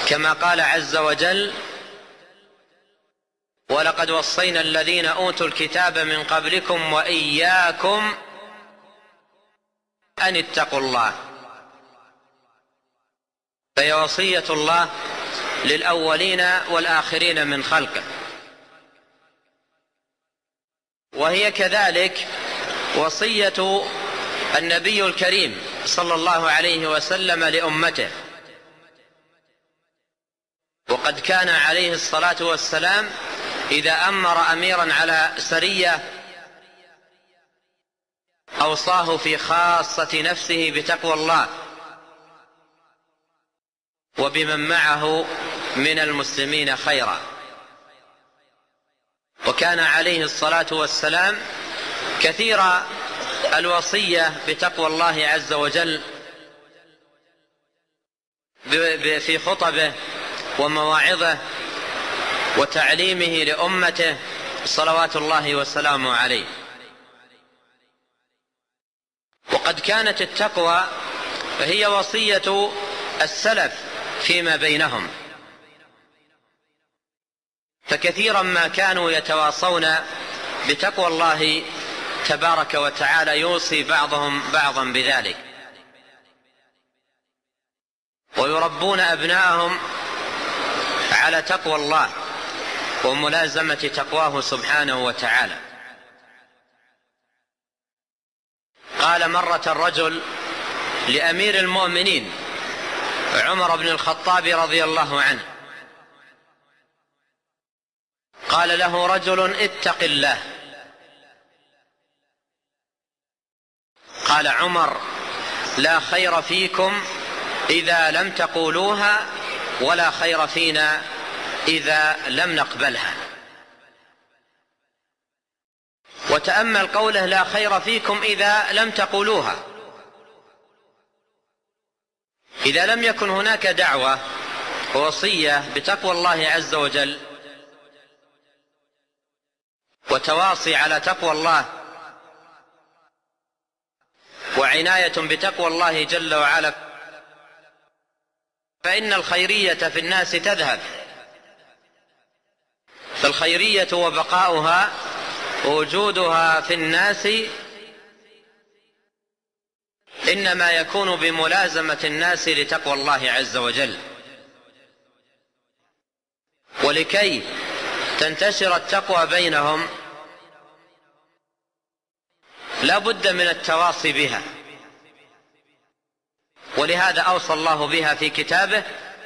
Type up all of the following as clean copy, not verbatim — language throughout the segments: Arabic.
كما قال عز وجل: ولقد وصينا الذين أوتوا الكتاب من قبلكم وإياكم أن اتقوا الله. فهي وصية الله للأولين والآخرين من خلقه، وهي كذلك وصية النبي الكريم صلى الله عليه وسلم لأمته. وقد كان عليه الصلاة والسلام إذا أمر أميرا على سرية أوصاه في خاصة نفسه بتقوى الله وبمن معه من المسلمين خيرا. وكان عليه الصلاة والسلام كثير الوصية بتقوى الله عز وجل في خطبه ومواعظه وتعليمه لأمته صلوات الله وسلامه عليه. وقد كانت التقوى هي وصية السلف فيما بينهم، فكثيرا ما كانوا يتواصون بتقوى الله تبارك وتعالى، يوصي بعضهم بعضا بذلك، ويربون أبناءهم على تقوى الله وملازمة تقواه سبحانه وتعالى. قال مرة الرجل لأمير المؤمنين عمر بن الخطاب رضي الله عنه، قال له رجل: اتق الله. قال عمر: لا خير فيكم إذا لم تقولوها، ولا خير فينا إذا لم نقبلها. وتأمل قوله: لا خير فيكم إذا لم تقولوها. إذا لم يكن هناك دعوة ووصية بتقوى الله عز وجل وتواصي على تقوى الله وعناية بتقوى الله جل وعلا، فإن الخيرية في الناس تذهب. فالخيرية وبقاؤها ووجودها في الناس إنما يكون بملازمة الناس لتقوى الله عز وجل. ولكي تنتشر التقوى بينهم لا بد من التواصي بها، ولهذا أوصى الله بها في كتابه،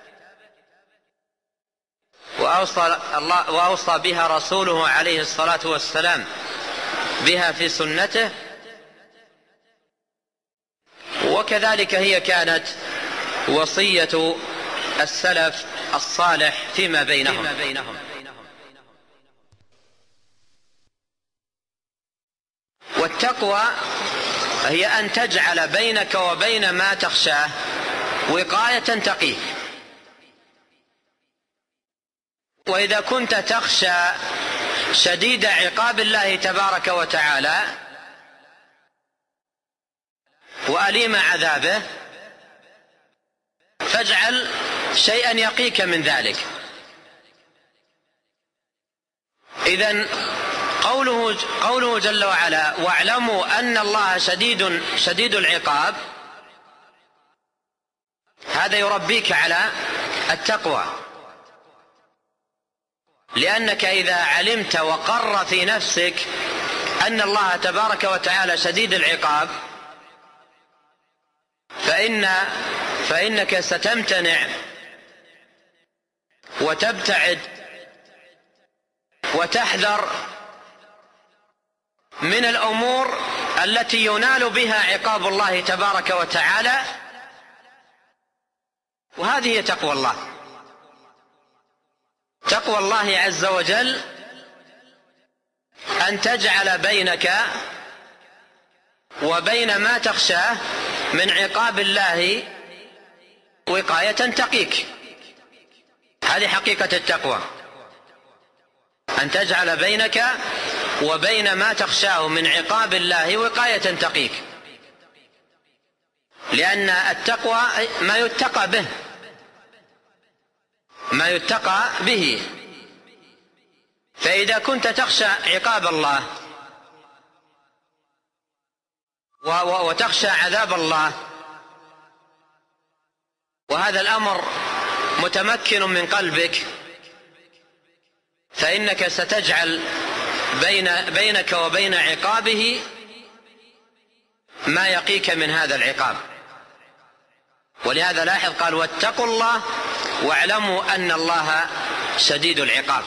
وأوصى بها رسوله عليه الصلاة والسلام بها في سنته. وكذلك هي كانت وصية السلف الصالح فيما بينهم. والتقوى هي أن تجعل بينك وبين ما تخشاه وقاية تقيك. وإذا كنت تخشى شديد عقاب الله تبارك وتعالى وأليم عذابه، فاجعل شيئا يقيك من ذلك. إذن قوله جل وعلا: واعلموا أن الله شديد العقاب، هذا يربيك على التقوى، لأنك إذا علمت وقر في نفسك أن الله تبارك وتعالى شديد العقاب فإنك ستمتنع وتبتعد وتحذر من الأمور التي ينال بها عقاب الله تبارك وتعالى. وهذه هي تقوى الله. تقوى الله عز وجل أن تجعل بينك وبين ما تخشاه من عقاب الله وقاية تقيك. هذه حقيقة التقوى، أن تجعل بينك وبين ما تخشاه من عقاب الله وقاية تقيك، لأن التقوى ما يتقى به، ما يتقى به. فإذا كنت تخشى عقاب الله وتخشى عذاب الله، وهذا الأمر متمكن من قلبك، فإنك ستجعل بينك وبين عقابه ما يقيك من هذا العقاب. ولهذا لاحظ قال: واتقوا الله واعلموا أن الله شديد العقاب.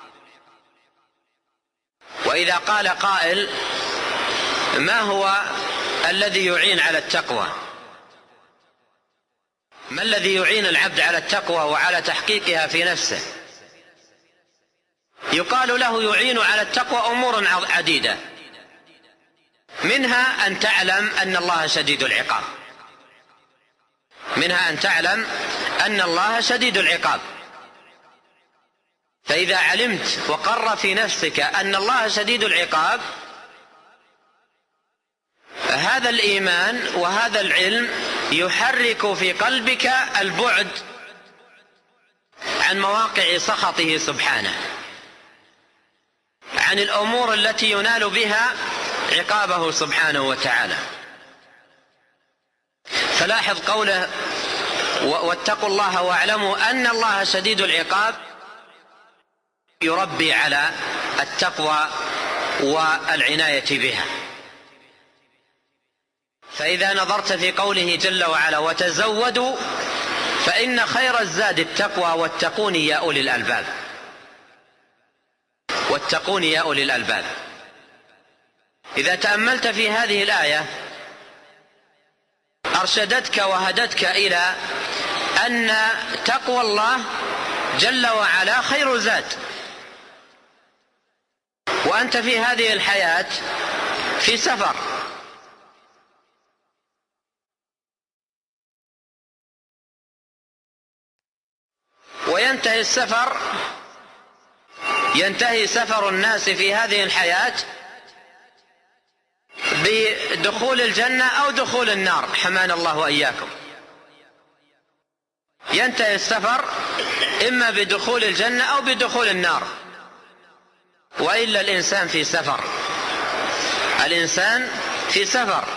وإذا قال قائل: ما هو الذي يعين على التقوى؟ ما الذي يعين العبد على التقوى وعلى تحقيقها في نفسه؟ يقال له: يعين على التقوى أمور عديدة، منها أن تعلم أن الله شديد العقاب، منها أن تعلم أن الله شديد العقاب. فإذا علمت وقر في نفسك أن الله شديد العقاب، هذا الإيمان وهذا العلم يحرك في قلبك البعد عن مواقع سخطه سبحانه، عن الأمور التي ينال بها عقابه سبحانه وتعالى. فلاحظ قوله: واتقوا الله واعلموا أن الله شديد العقاب، يربي على التقوى والعناية بها. فإذا نظرت في قوله جل وعلا: وتزودوا فإن خير الزاد التقوى واتقون يا أولي الألباب، واتقون يا أولي الألباب. إذا تأملت في هذه الآية أرشدتك وهدتك إلى أن تقوى الله جل وعلا خير زاد، وأنت في هذه الحياة في سفر، وينتهي السفر، ينتهي سفر الناس في هذه الحياة بدخول الجنة أو دخول النار، حمانا الله وإياكم. ينتهي السفر إما بدخول الجنة أو بدخول النار، وإلا الإنسان في سفر، الإنسان في سفر.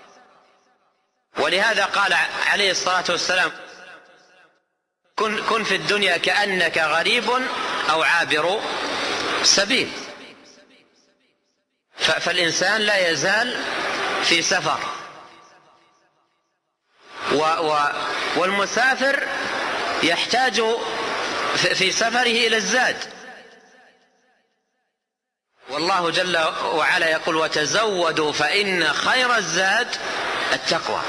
ولهذا قال عليه الصلاة والسلام: كن في الدنيا كأنك غريب أو عابر سبيل. فالإنسان لا يزال في سفر، والمسافر يحتاج في سفره إلى الزاد. والله جل وعلا يقول: وتزودوا فإن خير الزاد التقوى.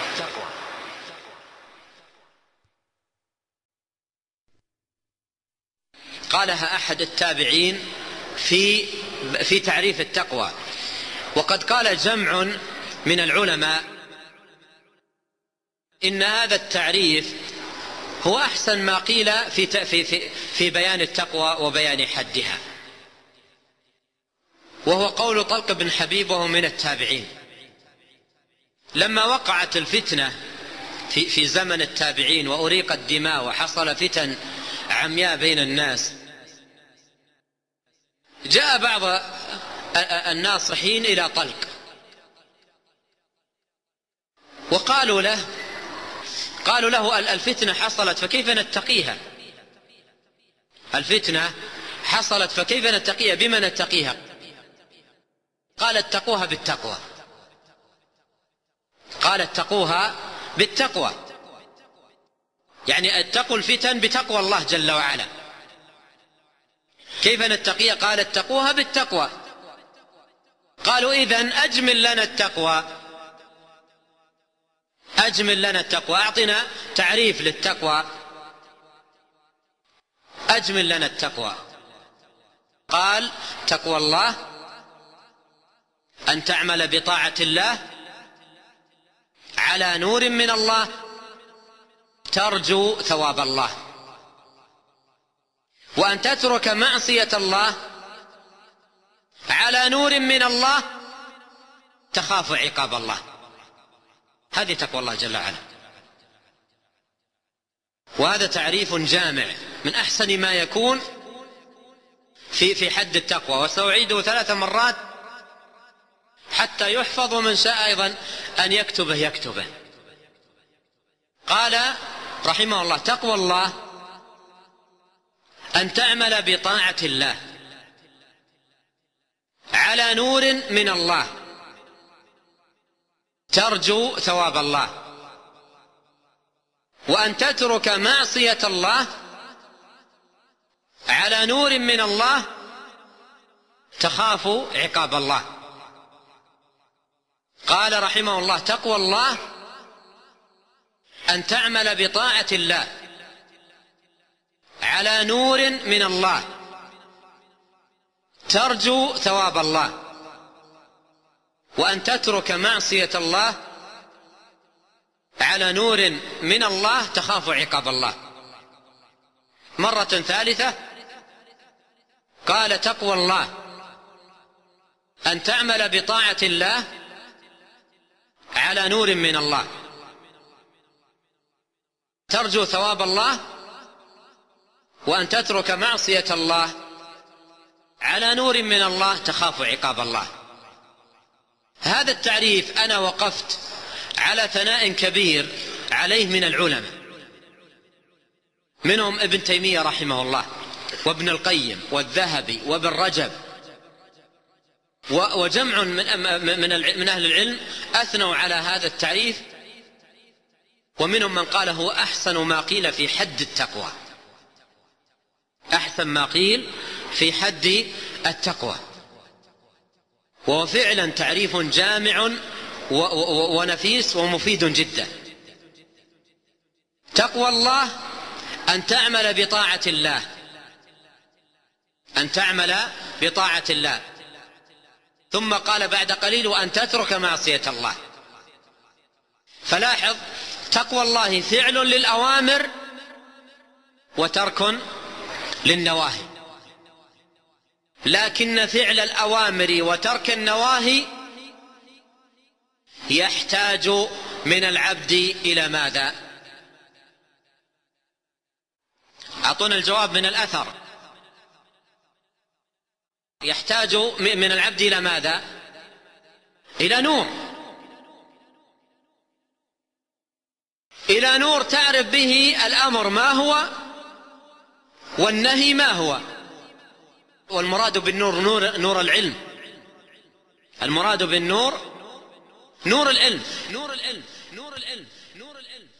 قالها أحد التابعين في تعريف التقوى، وقد قال جمع من العلماء إن هذا التعريف هو أحسن ما قيل في بيان التقوى وبيان حدها، وهو قول طلق بن حبيب وهو من التابعين. لما وقعت الفتنة في زمن التابعين وأريق الدماء وحصل فتن عمياء بين الناس، جاء بعض الناصحين إلى طلق وقالوا له الفتنة حصلت فكيف نتقيها؟ الفتنة حصلت فكيف نتقيها؟ بما نتقيها؟ قال: اتقوها بالتقوى. قال: اتقوها بالتقوى، يعني اتقوا الفتن بتقوى الله جل وعلا. كيف نتقيها؟ قال: اتقوها بالتقوى. قالوا: إذن أجمل لنا التقوى، أجمل لنا التقوى، أعطنا تعريف للتقوى، أجمل لنا التقوى. قال: تقوى الله أن تعمل بطاعة الله على نور من الله ترجو ثواب الله، وأن تترك معصية الله على نور من الله تخاف عقاب الله. هذه تقوى الله جل وعلا. وهذا تعريف جامع من أحسن ما يكون في حد التقوى. وسأعيده 3 مرات حتى يحفظ، ومن شاء أيضا أن يكتبه. قال رحمه الله: تقوى الله أن تعمل بطاعة الله على نور من الله ترجو ثواب الله، وأن تترك معصية الله على نور من الله تخاف عقاب الله. قال رحمه الله: تقوى الله أن تعمل بطاعة الله على نور من الله ترجو ثواب الله، وأن تترك معصية الله على نور من الله تخاف عقاب الله. مرة ثالثة قال: تقوى الله أن تعمل بطاعة الله على نور من الله ترجو ثواب الله، وأن تترك معصية الله على نور من الله تخاف عقاب الله. هذا التعريف أنا وقفت على ثناء كبير عليه من العلماء، منهم ابن تيمية رحمه الله، وابن القيم، والذهبي، وابن رجب، وجمع من أهل العلم أثنوا على هذا التعريف، ومنهم من قال هو أحسن ما قيل في حد التقوى، أحسن ما قيل في حد التقوى. وهو فعلا تعريف جامع ونفيس ومفيد جدا. تقوى الله أن تعمل بطاعة الله، أن تعمل بطاعة الله، ثم قال بعد قليل: وأن تترك معصية الله. فلاحظ، تقوى الله فعل للأوامر وترك للنواهي، لكن فعل الأوامر وترك النواهي يحتاج من العبد إلى ماذا؟ أعطونا الجواب من الأثر. يحتاج من العبد إلى ماذا؟ إلى نور، إلى نور تعرف به الأمر ما هو والنهي ما هو. والمراد بالنور نور العلم، المراد بالنور نور العلم، نور العلم، نور العلم، نور العلم.